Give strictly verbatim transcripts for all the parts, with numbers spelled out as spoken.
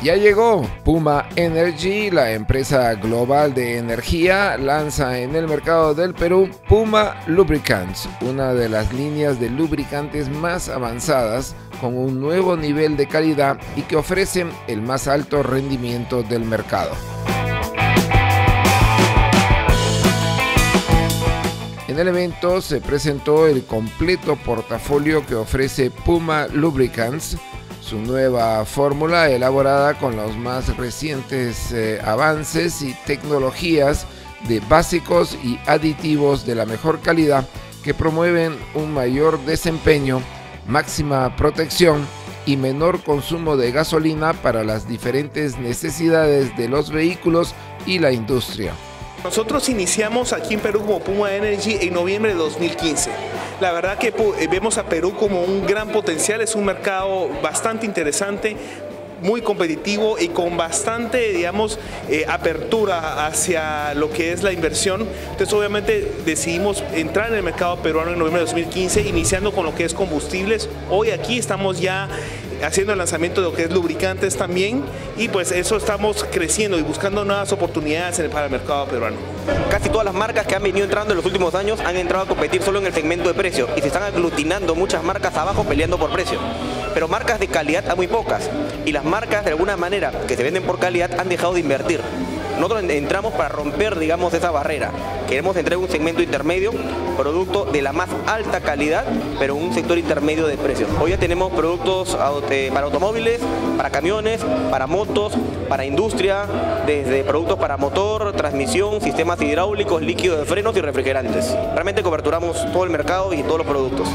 Ya llegó Puma Energy, la empresa global de energía, lanza en el mercado del Perú Puma Lubricants, una de las líneas de lubricantes más avanzadas con un nuevo nivel de calidad y que ofrecen el más alto rendimiento del mercado. En el evento se presentó el completo portafolio que ofrece Puma Lubricants, su nueva fórmula elaborada con los más recientes eh, avances y tecnologías de básicos y aditivos de la mejor calidad que promueven un mayor desempeño, máxima protección y menor consumo de gasolina para las diferentes necesidades de los vehículos y la industria. Nosotros iniciamos aquí en Perú como Puma Energy en noviembre de dos mil quince. La verdad que vemos a Perú como un gran potencial, es un mercado bastante interesante, muy competitivo y con bastante, digamos, eh, apertura hacia lo que es la inversión. Entonces, obviamente, decidimos entrar en el mercado peruano en noviembre de dos mil quince, iniciando con lo que es combustibles. Hoy aquí estamos ya haciendo el lanzamiento de lo que es lubricantes también, y pues eso estamos creciendo y buscando nuevas oportunidades para el mercado peruano. Casi todas las marcas que han venido entrando en los últimos años han entrado a competir solo en el segmento de precio y se están aglutinando muchas marcas abajo peleando por precio. Pero marcas de calidad hay muy pocas, y las marcas de alguna manera que se venden por calidad han dejado de invertir. Nosotros entramos para romper, digamos, esa barrera. Queremos entrar en un segmento intermedio, producto de la más alta calidad, pero en un sector intermedio de precios. Hoy ya tenemos productos para automóviles, para camiones, para motos, para industria, desde productos para motor, transmisión, sistemas hidráulicos, líquidos de frenos y refrigerantes. Realmente coberturamos todo el mercado y todos los productos.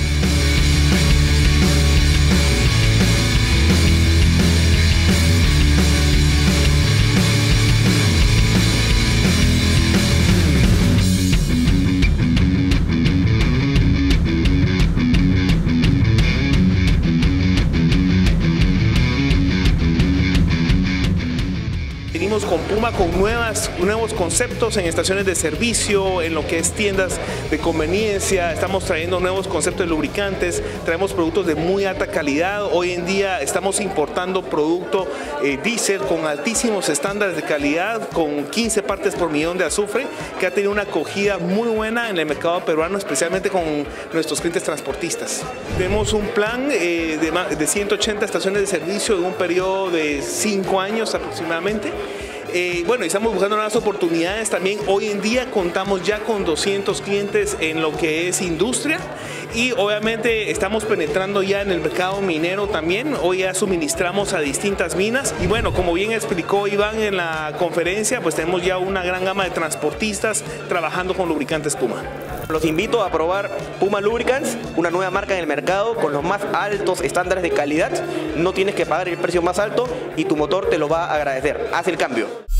Venimos con Puma con nuevas, nuevos conceptos en estaciones de servicio, en lo que es tiendas de conveniencia. Estamos trayendo nuevos conceptos de lubricantes, traemos productos de muy alta calidad. Hoy en día estamos importando producto eh, diésel con altísimos estándares de calidad, con quince partes por millón de azufre, que ha tenido una acogida muy buena en el mercado peruano, especialmente con nuestros clientes transportistas. Tenemos un plan eh, de, de ciento ochenta estaciones de servicio en un periodo de cinco años aproximadamente. Eh, bueno, estamos buscando nuevas oportunidades también. Hoy en día contamos ya con doscientos clientes en lo que es industria, y obviamente estamos penetrando ya en el mercado minero también. Hoy ya suministramos a distintas minas, y bueno, como bien explicó Iván en la conferencia, pues tenemos ya una gran gama de transportistas trabajando con lubricantes Puma. Los invito a probar Puma Lubricants, una nueva marca en el mercado con los más altos estándares de calidad. No tienes que pagar el precio más alto y tu motor te lo va a agradecer. Haz el cambio.